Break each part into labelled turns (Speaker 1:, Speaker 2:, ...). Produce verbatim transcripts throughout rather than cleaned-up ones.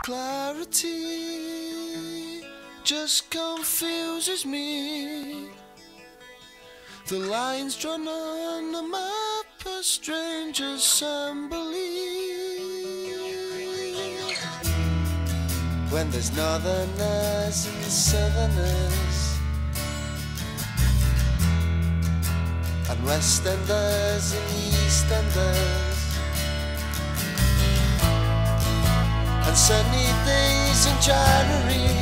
Speaker 1: Clarity just confuses me. The lines drawn on the map are strange assembly. When there's northerners and southerners, and westerners and easterners, and sunny days in January,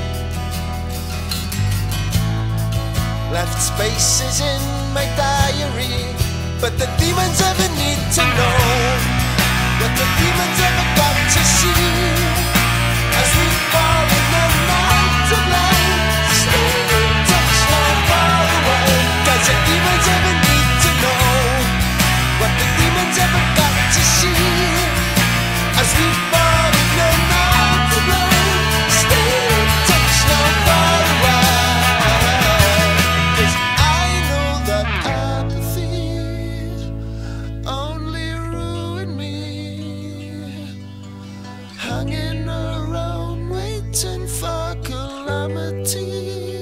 Speaker 1: left spaces in my diary. But the demons ever need to know what the demons ever got to see. As we fall in the night of light, stay in touch, not far away. Cause the demons ever need to know what the demons ever got to see. As we fall in the night of light, stay in touch, not far away. Cause I know that apathy only ruined me, hanging around waiting for calamity.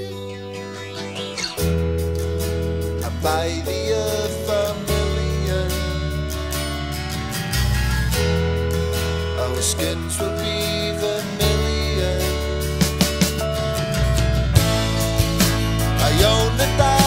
Speaker 1: I buy the earth a million, our skins will be vermilion. I own the